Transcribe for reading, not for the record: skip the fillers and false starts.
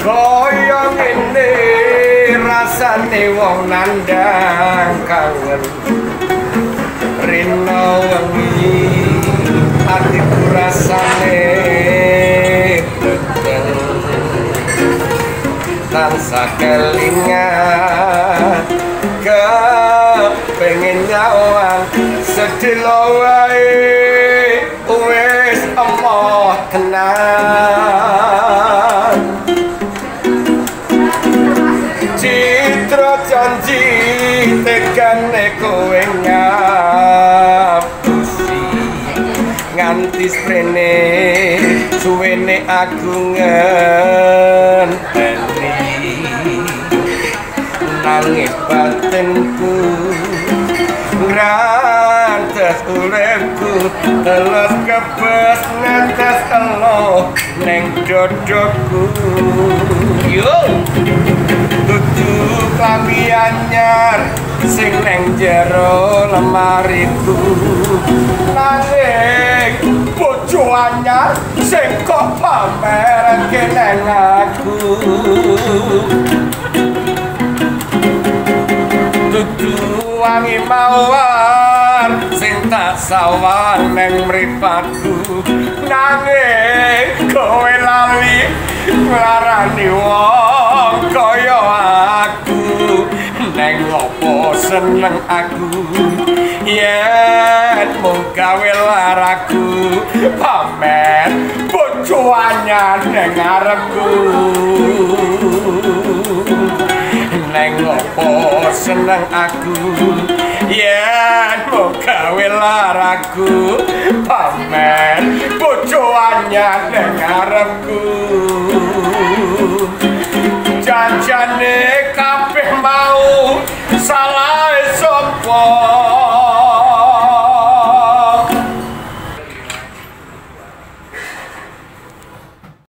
Kaya ngene rasane wong nandang kangen rino wengi atiku rasane teteng tansah kelingan kepengen nyawang sedilo wae wis emoh tenan citra janji tegane kowe ngapusi nganti sprene suwene aku ngenteni nangis batinku ngantes uripku teles kebes netes elo neng dodoku yo dudu klambi anyar sing neng jero lemariku nanging bojo anyar sing kok pamerake neng aku dudu wangi mawar sing tak sawan neng mripatku nanging kowe lali nglarani wong kaya aku neng opo seneng aku yen mung gawe laraku pamer bojo anyar neng ngarepku neng opo seneng aku yen mung gawe laraku pamer bojo anyar neng ngarepku